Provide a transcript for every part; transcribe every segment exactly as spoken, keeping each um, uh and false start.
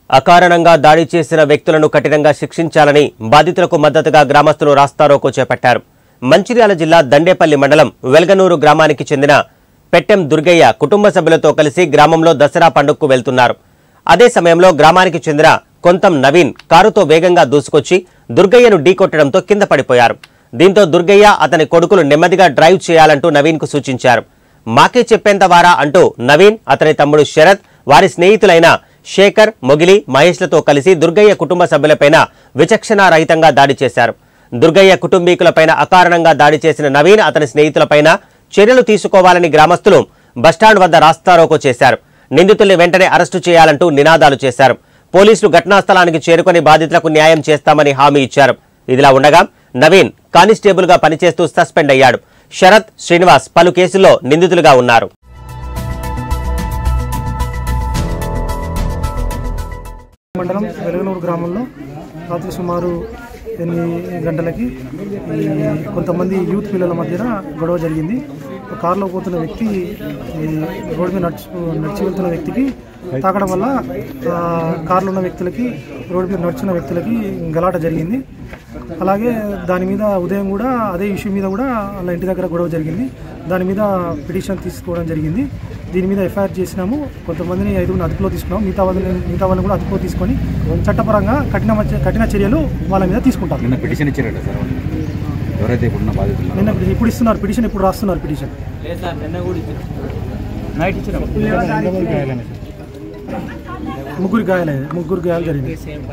అకారణంగా దాడి చేసిన వ్యక్తులను కఠినంగా శిక్షించాలని బాధితులకు మద్దతుగా గ్రామస్తులు రాస్తారోకో చేపట్టారు. మంచిర్యాల జిల్లా దండేపల్లి మండలం వెల్గనూరు గ్రామానికి చెందిన పెట్టెం దుర్గయ్య కుటుంబ సభ్యులతో కలిసి గ్రామంలో దసరా పండుగకు వెళ్తున్నారు. అదే సమయంలో గ్రామానికి చెందిన కొంతం నవీన్ కారుతో వేగంగా దూసుకొచ్చి దుర్గయ్యను ఢీకొట్టడంతో కింద పడిపోయారు. దీంతో దుర్గయ్య అతని కొడుకులు నెమ్మదిగా డ్రైవ్ చేయాలంటూ నవీన్కు సూచించారు. మాకే చెప్పేంత వారా అంటూ నవీన్, అతని తమ్ముడు శరత్, వారి స్నేహితులైన శేఖర్, మొగిలి, మహేష్లతో కలిసి దుర్గయ్య కుటుంబ సభ్యులపైన విచక్షణారహితంగా దాడి చేశారు. దుర్గయ్య కుటుంబీకులపైన అకారణంగా దాడి చేసిన నవీన్, అతని స్నేహితులపైన చర్యలు తీసుకోవాలని గ్రామస్తులు బస్టాండ్ వద్ద రాస్తారోకో చేశారు. నిందితుల్ని వెంటనే అరెస్టు చేయాలంటూ నినాదాలు చేశారు. పోలీసులు ఘటనా స్థలానికి చేరుకుని బాధితులకు న్యాయం చేస్తామని హామీ ఇచ్చారు. ఇదిలా ఉండగా నవీన్ కానిస్టేబుల్ గా పనిచేస్తూ సస్పెండ్ అయ్యాడు. శరత్, శ్రీనివాస్ పలు కేసుల్లో నిందితులుగా ఉన్నారు. మండలం వెలగనూరు గ్రామంలో రాత్రి సుమారు ఎనిమిది గంటలకి ఈ కొంతమంది యూత్ పిల్లల మధ్యన గొడవ జరిగింది. కారులో పోతున్న వ్యక్తి రోడ్డు మీద నడుచు నడిచి వెళ్తున్న వ్యక్తికి తాకడం వల్ల కారులో ఉన్న వ్యక్తులకి, రోడ్డు మీద నడుచున్న వ్యక్తులకి గలాట జరిగింది. అలాగే దాని మీద ఉదయం కూడా అదే ఇష్యూ మీద కూడా వాళ్ళ ఇంటి దగ్గర గొడవ జరిగింది. దాని మీద పిటిషన్ తీసుకోవడం జరిగింది. దీని మీద ఎఫ్ఐఆర్ చేసినాము. కొంతమందిని ఐదుగురిని అదుపులో తీసుకున్నాము. మిగతా వాళ్ళని మిగతా వాళ్ళని కూడా అదుపులో తీసుకొని చట్టపరంగా కఠిన కఠిన చర్యలు వాళ్ళ మీద తీసుకుంటాం. నిన్న పిటిషన్ ఇచ్చారట సార్, ఎవరైతే ఇప్పుడున్న బాధితులు నిన్న ఇప్పుడు ఇస్తున్నారు పిటిషన్, ఇప్పుడు రాస్తున్నారు పిటిషన్. ముగ్గురు గాయాలయ్యాయి, ముగ్గురు గాయాలు జరిగింది.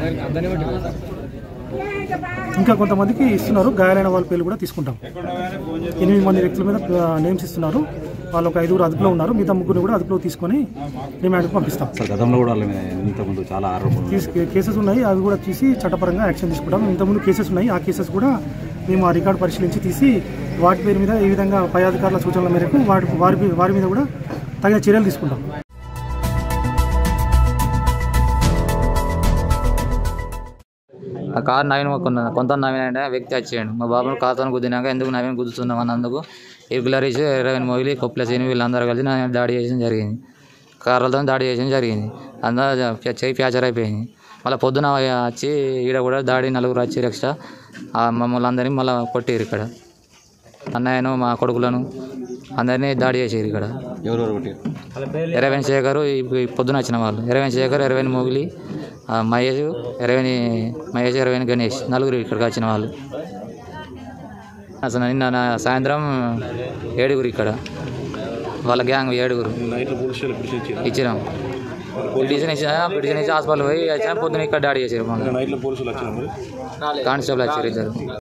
ఇంకా కొంతమందికి ఇస్తున్నారు. గాయాలైన వాళ్ళ పేర్లు కూడా తీసుకుంటాం. ఎనిమిది మంది వ్యక్తుల మీద నేమ్స్ ఇస్తున్నారు. వాళ్ళు ఒక ఐదుగురు అదుపులో ఉన్నారు. మిగతా ముగ్గురు కూడా అదుపులో తీసుకొని రిమాండ్కి పంపిస్తాం. గతంలో కూడా ఇంతకుముందు చాలా ఆరోపణలు కేసెస్ ఉన్నాయి. అవి కూడా తీసి చట్టపరంగా యాక్షన్ తీసుకుంటాం. ఇంతకుముందు కేసెస్ ఉన్నాయి. ఆ కేసెస్ కూడా మేము ఆ రికార్డు పరిశీలించి తీసి వాటి పేరు మీద ఈ విధంగా పై అధికారుల సూచనల మేరకు వాటి వారి వారి మీద కూడా తగిన చర్యలు తీసుకుంటాం. ఆ కారు నవీన్ కొంత నవీన్ అంటే వ్యక్తి వచ్చాడు. మా బాబుని కారుతో గుద్దినాక ఎందుకు నవీన్ గుద్దుతున్నాం అన్నందుకు ఇర్గులరీస్ ఇరవై మొగిలి కొప్పుల సీని వీళ్ళందరూ కలిసి నవీన్ దాడి చేయడం జరిగింది. కార్లతో దాడి చేయడం జరిగింది. అందరూ చేయి ఫ్యాచర్ అయిపోయింది. మళ్ళీ పొద్దున వచ్చి ఈడ కూడా దాడి నలుగురు వచ్చి ఎక్స్ట్రా మమ్మల్ని అందరినీ మళ్ళీ కొట్టారు. ఇక్కడ అన్నయ్యను, మా కొడుకులను అందరినీ దాడి చేసారు. ఇక్కడ ఇరవై శేఖరు పొద్దున వచ్చిన వాళ్ళు ఇరవై శేఖర్, ఇరవై మొగిలి, మహేష్, ఇరవై మహేష్, ఇరవై గణేష్ నలుగురు ఇక్కడికి వచ్చిన వాళ్ళు. అసలు నిన్న సాయంత్రం ఏడుగురు ఇక్కడ వాళ్ళ గ్యాంగ్ ఏడుగురు ఇచ్చినాం. పిటిషన్ ఇచ్చిన పిటిషన్ ఇచ్చి హాస్పిటల్ పోయి వచ్చిన పొద్దున ఇక్కడ దాడి చేశారు. కానిస్టేబుల్ వచ్చారు ఇద్దరు.